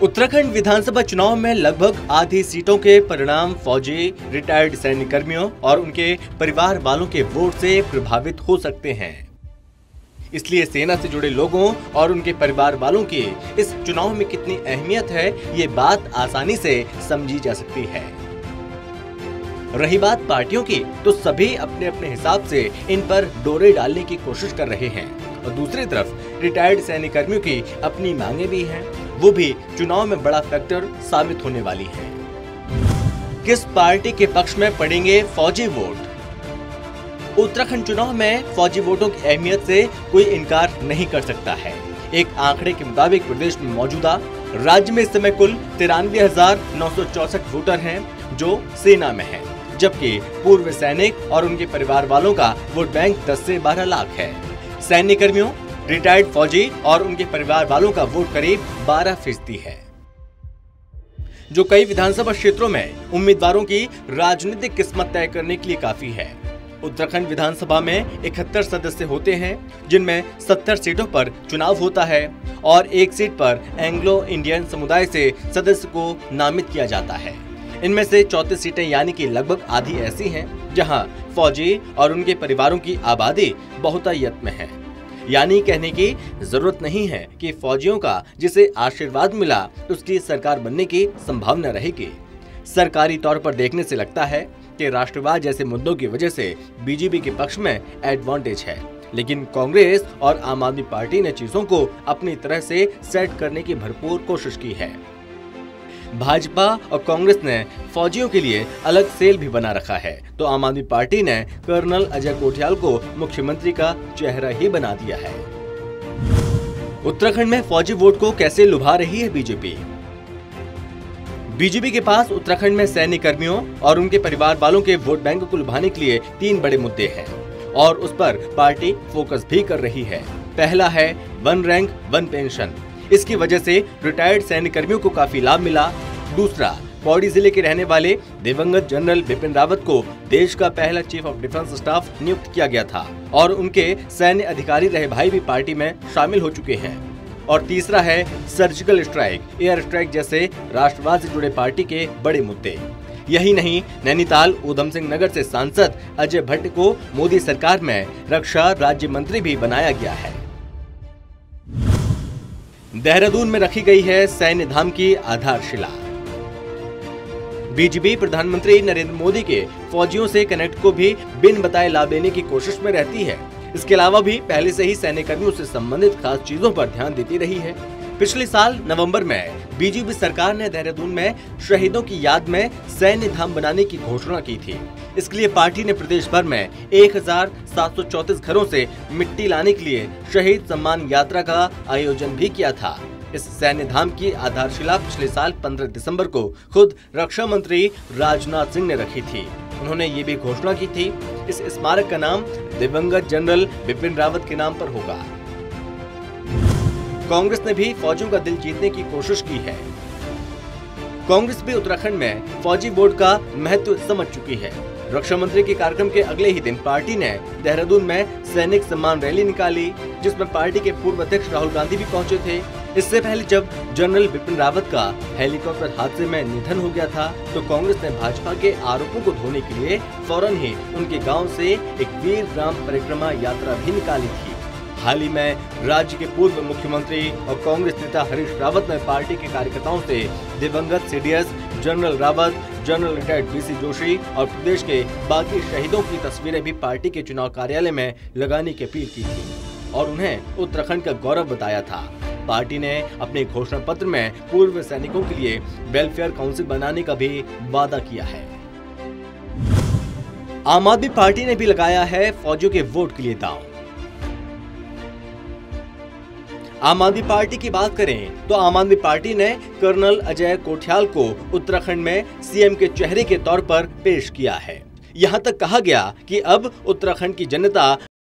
उत्तराखंड विधानसभा चुनाव में लगभग आधी सीटों के परिणाम फौजी, रिटायर्ड सैन्य कर्मियों और उनके परिवार वालों के वोट से प्रभावित हो सकते हैं। इसलिए सेना से जुड़े लोगों और उनके परिवार वालों की इस चुनाव में कितनी अहमियत है, ये बात आसानी से समझी जा सकती है। रही बात पार्टियों की, तो सभी अपने अपने हिसाब से इन पर डोरे डालने की कोशिश कर रहे हैं और दूसरी तरफ रिटायर्ड सैन्य कर्मियों की अपनी मांगे भी हैं, वो भी चुनाव में बड़ा फैक्टर साबित होने वाली है। किस पार्टी के पक्ष में पड़ेंगे फौजी वोट? उत्तराखंड चुनाव में फौजी वोटों की अहमियत से कोई इनकार नहीं कर सकता है। एक आंकड़े के मुताबिक प्रदेश में मौजूदा राज्य में इस समय कुल 93,964 वोटर हैं जो सेना में हैं, जबकि पूर्व सैनिक और उनके परिवार वालों का वोट बैंक 10 से 12 लाख है। सैन्य कर्मियों, रिटायर्ड फौजी और उनके परिवार वालों का वोट करीब 12% है, जो कई विधानसभा क्षेत्रों में उम्मीदवारों की राजनीतिक किस्मत तय करने के लिए काफी है। उत्तराखंड विधानसभा में 71 सदस्य होते हैं, जिनमें 70 सीटों पर चुनाव होता है और एक सीट पर एंग्लो इंडियन समुदाय से सदस्य को नामित किया जाता है। इनमें से 34 सीटें यानी कि लगभग आधी ऐसी हैं जहां फौजी और उनके परिवारों की आबादी बहुतायत में है। यानी कहने की जरूरत नहीं है कि फौजियों का जिसे आशीर्वाद मिला उसकी सरकार बनने की संभावना रहेगी। सरकारी तौर पर देखने से लगता है कि राष्ट्रवाद जैसे मुद्दों की वजह से बीजेपी के पक्ष में एडवांटेज है, लेकिन कांग्रेस और आम आदमी पार्टी ने चीजों को अपनी तरह से सेट करने की भरपूर कोशिश की है। भाजपा और कांग्रेस ने फौजियों के लिए अलग सेल भी बना रखा है, तो आम आदमी पार्टी ने कर्नल अजय कोठियाल को मुख्यमंत्री का चेहरा ही बना दिया है। उत्तराखंड में फौजी वोट को कैसे लुभा रही है बीजेपी? बीजेपी के पास उत्तराखंड में सैन्य कर्मियों और उनके परिवार वालों के वोट बैंक को लुभाने के लिए 3 बड़े मुद्दे हैं और उस पर पार्टी फोकस भी कर रही है। पहला है 1 रैंक 1 पेंशन। इसकी वजह से रिटायर्ड सैन्य कर्मियों को काफी लाभ मिला। दूसरा, पौड़ी जिले के रहने वाले दिवंगत जनरल बिपिन रावत को देश का पहला चीफ ऑफ डिफेंस स्टाफ नियुक्त किया गया था और उनके सैन्य अधिकारी रहे भाई भी पार्टी में शामिल हो चुके हैं। और तीसरा है सर्जिकल स्ट्राइक, एयर स्ट्राइक जैसे राष्ट्रवाद से जुड़े पार्टी के बड़े मुद्दे। यही नहीं, नैनीताल ऊधम सिंह नगर से सांसद अजय भट्ट को मोदी सरकार में रक्षा राज्य मंत्री भी बनाया गया है। देहरादून में रखी गई है सैन्य धाम की आधारशिला। बीजेपी प्रधानमंत्री नरेंद्र मोदी के फौजियों से कनेक्ट को भी बिन बताए लाभ लेने की कोशिश में रहती है। इसके अलावा भी पहले से ही सैन्य कर्मियों से संबंधित खास चीजों पर ध्यान देती रही है। पिछले साल नवंबर में बीजेपी सरकार ने देहरादून में शहीदों की याद में सैन्य धाम बनाने की घोषणा की थी। इसके लिए पार्टी ने प्रदेश भर में 1734 घरों से मिट्टी लाने के लिए शहीद सम्मान यात्रा का आयोजन भी किया था। इस सैन्य धाम की आधारशिला पिछले साल 15 दिसंबर को खुद रक्षा मंत्री राजनाथ सिंह ने रखी थी। उन्होंने ये भी घोषणा की थी, इस स्मारक का नाम दिवंगत जनरल बिपिन रावत के नाम पर होगा। कांग्रेस ने भी फौजियों का दिल जीतने की कोशिश की है। कांग्रेस भी उत्तराखंड में फौजी वोट का महत्व समझ चुकी है। रक्षा मंत्री के कार्यक्रम के अगले ही दिन पार्टी ने देहरादून में सैनिक सम्मान रैली निकाली, जिसमें पार्टी के पूर्व अध्यक्ष राहुल गांधी भी पहुंचे थे। इससे पहले जब जनरल बिपिन रावत का हेलीकॉप्टर हादसे में निधन हो गया था, तो कांग्रेस ने भाजपा के आरोपों को धोने के लिए फौरन ही उनके गांव से एक वीर ग्राम परिक्रमा यात्रा भी निकाली थी। हाल ही में राज्य के पूर्व मुख्यमंत्री और कांग्रेस नेता हरीश रावत ने पार्टी के कार्यकर्ताओं से दिवंगत CDS general Rawat, general retired BC Joshi और प्रदेश के बाकी शहीदों की तस्वीरें भी पार्टी के चुनाव कार्यालय में लगाने की अपील की थी और उन्हें उत्तराखंड का गौरव बताया था। पार्टी ने अपने घोषणा पत्र में पूर्व सैनिकों के लिए वेलफेयर काउंसिल बनाने का भी वादा किया है। आम आदमी पार्टी ने भी लगाया है फौजियों के वोट के लिए दांव। आम आदमी पार्टी की बात करें तो आम आदमी पार्टी ने कर्नल अजय कोठियाल को उत्तराखंड में सीएम के चेहरे के तौर पर पेश किया है। यहाँ तक कहा गया कि अब उत्तराखंड की जनता